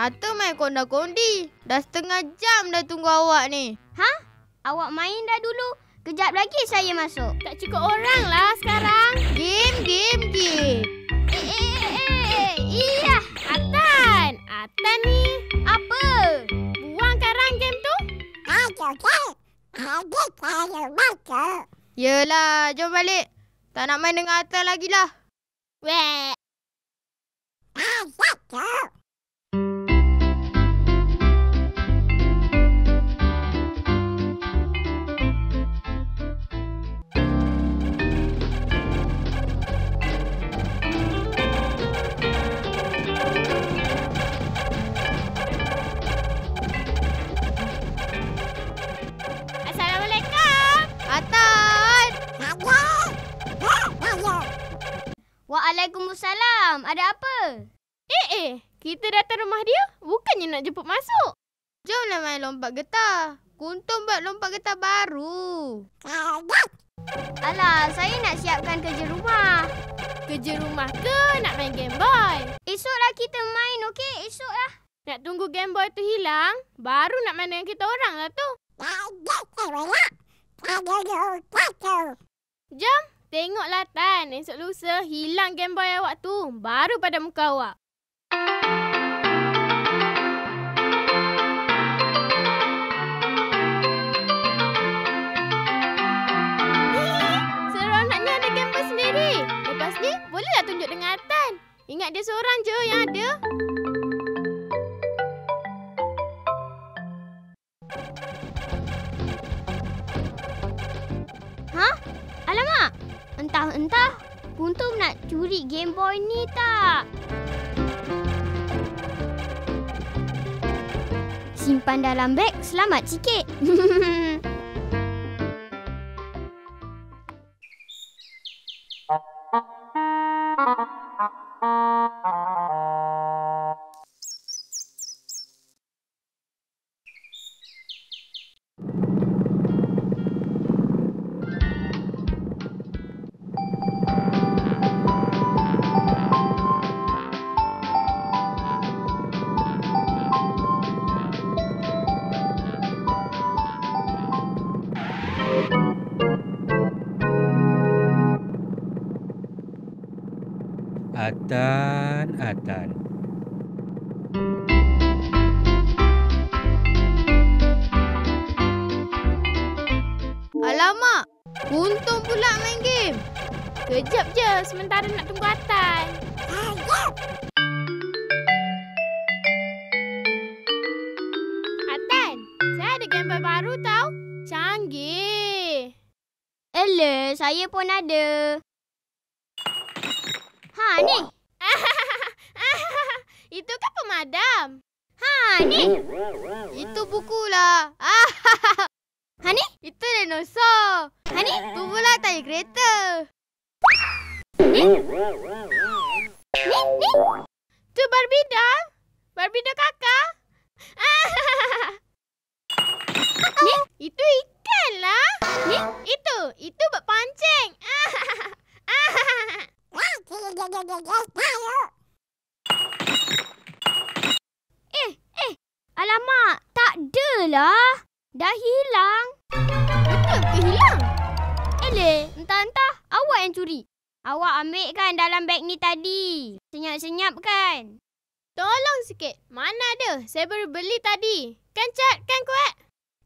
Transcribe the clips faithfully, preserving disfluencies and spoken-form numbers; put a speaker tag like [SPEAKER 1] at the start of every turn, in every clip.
[SPEAKER 1] Kata main konda-kondi. Dah setengah jam dah tunggu awak ni.
[SPEAKER 2] Ha? Awak main dah dulu. Kejap lagi saya masuk.
[SPEAKER 3] Tak cukup orang lah sekarang.
[SPEAKER 1] Game, game, game.
[SPEAKER 3] Eh, eh, eh, eh. Iya, Atan. Atan ni.
[SPEAKER 2] Apa?
[SPEAKER 3] Buang sekarang game tu.
[SPEAKER 1] Yelah, jom balik. Tak nak main dengan Atan lagi lah.
[SPEAKER 3] Weh.
[SPEAKER 2] Waalaikumsalam. Ada apa?
[SPEAKER 3] Eh, eh. Kita datang rumah dia. Bukannya nak jemput masuk.
[SPEAKER 1] Jomlah main lompat getah. Kuntum buat lompat getah baru.
[SPEAKER 2] Alah, saya nak siapkan kerja rumah.
[SPEAKER 3] Kerja rumah ke nak main Game Boy?
[SPEAKER 2] Esoklah kita main, okey? Esoklah.
[SPEAKER 3] Nak tunggu Game Boy tu hilang, baru nak main dengan kita orang lah tu. Jom. Tengoklah Tan, esok lusa hilang Game Boy awak tu. Baru pada muka awak. Seronoknya ada Game Boy sendiri. Lepas ni, bolehlah tunjuk dengan Tan. Ingat dia seorang je yang ada.
[SPEAKER 2] Hah? Alamak. Entah-entah, Kuntum nak curi Game Boy ni tak? Simpan dalam beg, selamat sikit.
[SPEAKER 4] Atan, Atan.
[SPEAKER 1] Alamak, Kuntum pula main game.
[SPEAKER 3] Kejap je sementara nak tunggu Atan. Atan, saya ada Game Boy baru tau. Canggih.
[SPEAKER 2] Eleh, saya pun ada. Ha, ni.
[SPEAKER 3] Itu kan pemadam.
[SPEAKER 2] Ha, ni.
[SPEAKER 1] Itu buku lah.
[SPEAKER 2] Ha, ni.
[SPEAKER 1] Itu dinosaur.
[SPEAKER 2] Ha, ni.
[SPEAKER 1] Itu pula tayar kereta.
[SPEAKER 2] Ni. Ni, ni.
[SPEAKER 3] Tu Barbie doll. Barbie doll kakak.
[SPEAKER 2] Ni.
[SPEAKER 3] Itu ikan lah.
[SPEAKER 2] Ni.
[SPEAKER 3] Itu. Itu buat pancing.
[SPEAKER 2] Eh, eh. Alamak, tak adalah. Dah hilang.
[SPEAKER 3] Betul ke hilang?
[SPEAKER 2] Eleh, entah-entah awak yang curi. Awak ambil kan dalam beg ni tadi. Senyap-senyap kan?
[SPEAKER 3] Tolong sikit. Mana ada? Saya baru beli tadi. Kan Cat? Kan Kuat?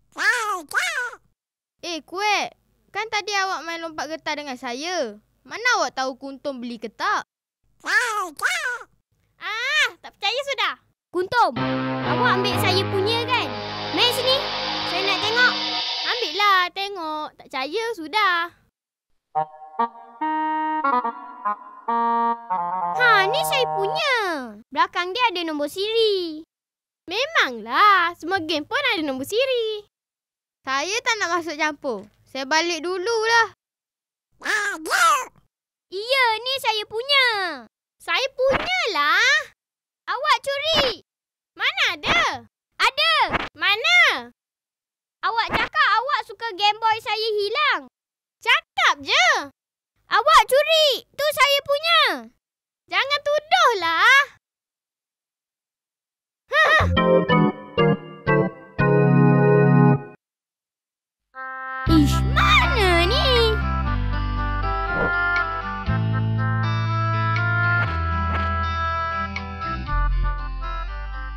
[SPEAKER 1] Eh, Kuek. Kan tadi awak main lompat getah dengan saya. Mana awak tahu Kuntum beli ke tak?
[SPEAKER 3] Ah, tak percaya sudah.
[SPEAKER 2] Kuntum, awak ambil saya punya kan? Main sini. Saya nak tengok.
[SPEAKER 3] Ambillah, tengok. Tak percaya sudah.
[SPEAKER 2] Ha, ni saya punya. Belakang dia ada nombor siri.
[SPEAKER 3] Memanglah, semua game pun ada nombor siri.
[SPEAKER 1] Saya tak nak masuk campur. Saya balik dululah.
[SPEAKER 2] Iya, ni saya punya.
[SPEAKER 3] Saya punyalah.
[SPEAKER 2] Awak curi.
[SPEAKER 3] Mana ada?
[SPEAKER 2] Ada.
[SPEAKER 3] Mana?
[SPEAKER 2] Awak cakap awak suka Game Boy saya hilang.
[SPEAKER 3] Cakap je.
[SPEAKER 2] Awak curi. Tu saya punya.
[SPEAKER 3] Jangan tuduhlah.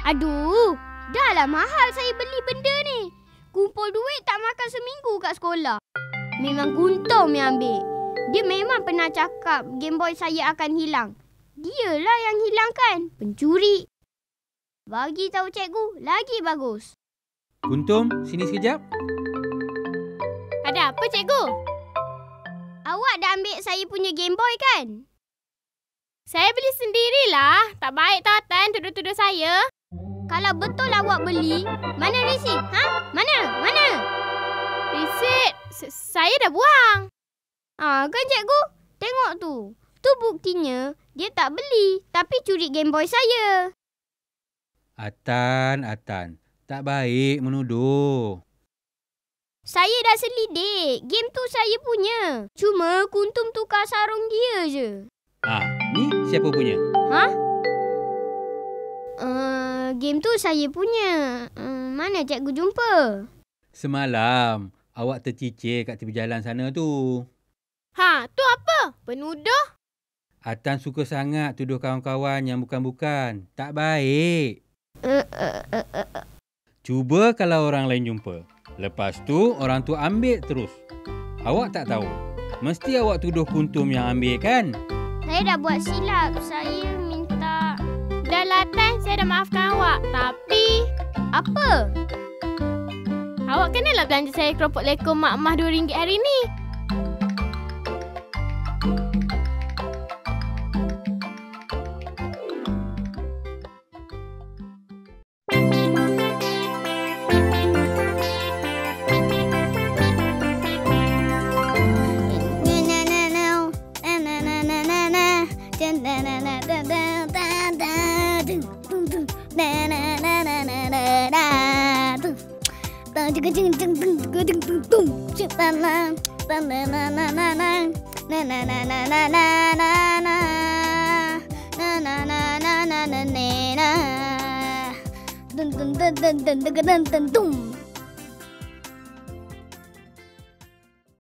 [SPEAKER 2] Aduh, dah lah mahal saya beli benda ni. Kumpul duit tak makan seminggu kat sekolah. Memang kuntum yang ambil. Dia memang pernah cakap Game Boy saya akan hilang. Dialah yang hilangkan. Pencuri. Bagi tahu cikgu, lagi bagus.
[SPEAKER 4] Kuntum, sini sekejap.
[SPEAKER 3] Ada apa, cikgu?
[SPEAKER 2] Awak dah ambil saya punya Game Boy kan?
[SPEAKER 3] Saya beli sendirilah. Tak baik tau, Tan, tuduh-tuduh saya.
[SPEAKER 2] Kalau betul awak beli, mana resit? Ha? Mana? Mana?
[SPEAKER 3] Resit, S- saya dah buang.
[SPEAKER 2] Ah, kan cikgu? Tengok tu. Tu buktinya dia tak beli tapi curi Game Boy saya.
[SPEAKER 4] Atan, Atan. Tak baik menuduh.
[SPEAKER 2] Saya dah selidik. Game tu saya punya. Cuma kuntum tukar sarung dia je.
[SPEAKER 4] Ah, ni siapa punya?
[SPEAKER 2] Ha? Uh, game tu saya punya. Uh, mana cikgu jumpa?
[SPEAKER 4] Semalam, awak tercicir kat tepi jalan sana tu.
[SPEAKER 3] Ha, tu apa? Penuduh?
[SPEAKER 4] Atan suka sangat tuduh kawan-kawan yang bukan-bukan. Tak baik.
[SPEAKER 2] Uh, uh, uh, uh.
[SPEAKER 4] Cuba kalau orang lain jumpa. Lepas tu, orang tu ambil terus. Awak tak tahu. Mesti awak tuduh kuntum yang ambil kan?
[SPEAKER 2] Saya dah buat silap. Saya minta...
[SPEAKER 3] Dah lah, Tan, saya dah maafkan awak. Tapi,
[SPEAKER 2] Apa?
[SPEAKER 3] awak kenalah belanja saya keropok lekor Mak Mah dua ringgit hari ni.
[SPEAKER 2] Dun dun dun dun dun dun dun dun dun.